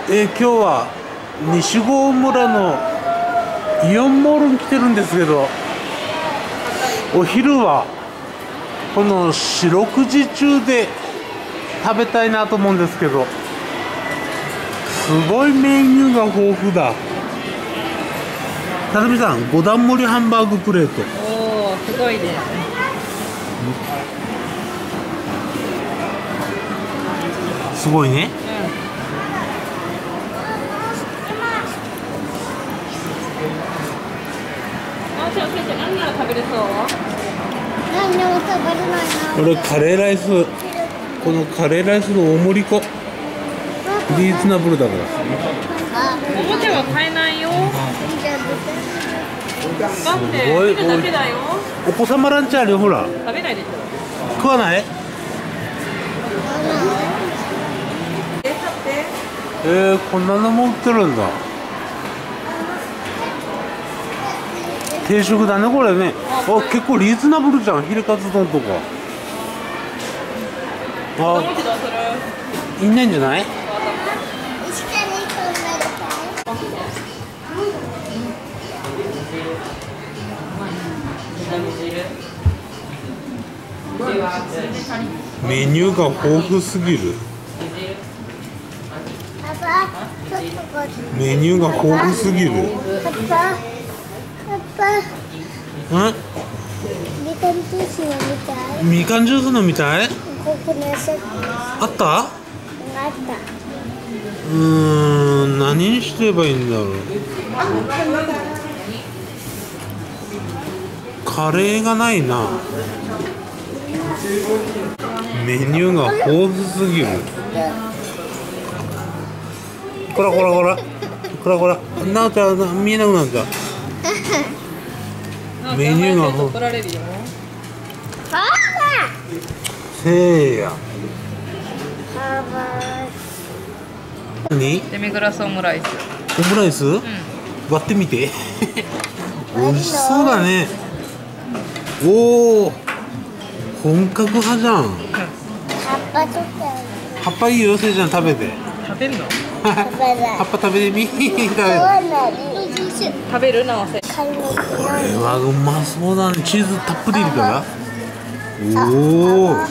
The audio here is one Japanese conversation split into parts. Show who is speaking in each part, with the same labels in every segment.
Speaker 1: 今日は西郷村のイオンモールに来てるんですけど、お昼はこの四六時中で食べたいなと思うんですけど、すごいメニューが豊富だ。たるみさん、5段盛りハンバーグプレート。
Speaker 2: おお、すごいね。
Speaker 1: すごいね。
Speaker 2: 何が食べれそう？
Speaker 3: 何でも食べれないな。
Speaker 1: 俺カレーライス、このカレーライスの大盛り粉リーズナブルだから。
Speaker 2: おもちゃは買えないよ。だって見るだけだよ。
Speaker 1: お子様ランチあるよ、ほら。
Speaker 2: 食べないでしょ。
Speaker 1: 食わない？こんなのも売ってるんだ。定食だね、これね。あ、結構リーズナブルじゃん、ヒレカツ丼とか。あ、いいんないんじゃない？メニューが豊富すぎる。メニューが豊富すぎる。うん？みかんジュース飲みたい？あった？何にすればいいんだろう。カレーがないな。メニューが豊富すぎる。こらこらこらこらこら、なおちゃん見えなくなった。メニューが豊富。せいや。何？
Speaker 2: デミグラスオムライス。
Speaker 1: オムライス？割ってみて。美味しそうだね。おお、本格派じゃん。葉っぱいいよ、せいちゃん食べて。
Speaker 2: 食べるの？
Speaker 1: 葉っぱ食べてみ。
Speaker 2: 食べるなおせ。
Speaker 1: これはうまそうだね。チーズたっぷりいるから。おお。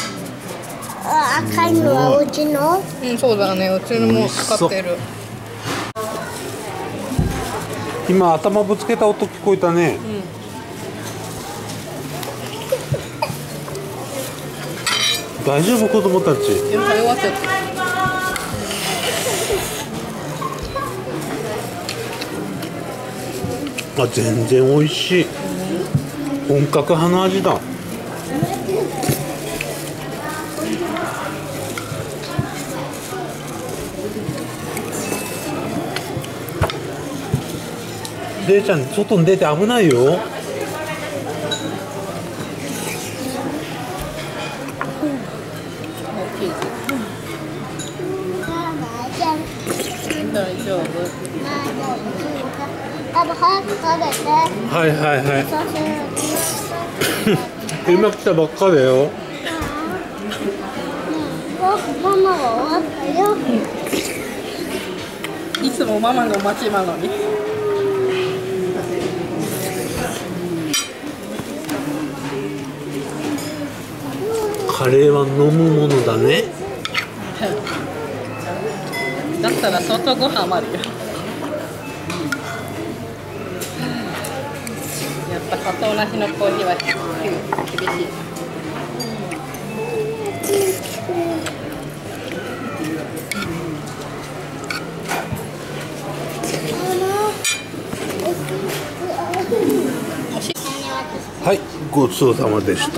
Speaker 3: 赤いのはうちの？
Speaker 2: うん、そうだね。うちのも使ってる。
Speaker 1: 今頭ぶつけた音聞こえたね。大丈夫、子供たち。
Speaker 2: 食べ終わっちゃった。
Speaker 1: あ、全然美味しい。本格派の味だ。れいちゃん、外に出て危ないよ。
Speaker 2: 大丈夫。
Speaker 1: はいはいはい。今来たばっかだよ。
Speaker 3: ママは終わったよ。
Speaker 2: いつもママの待ちなのに。
Speaker 1: カレーは飲むものだね。
Speaker 2: だったら外ご飯もあるよ。やっぱ砂糖なしのコーヒーは厳しい。
Speaker 1: はい、ごちそうさまでした。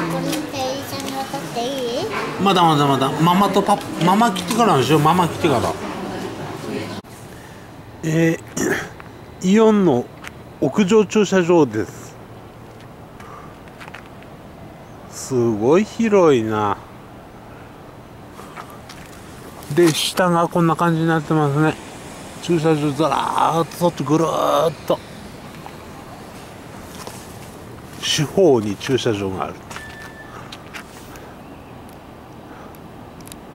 Speaker 1: まだまだまだ、ママ来てからでしょ。ママ来てから。イオンの屋上駐車場です。すごい広いな。で、下がこんな感じになってますね。駐車場ずらーっとそっちぐるーっと四方に駐車場がある。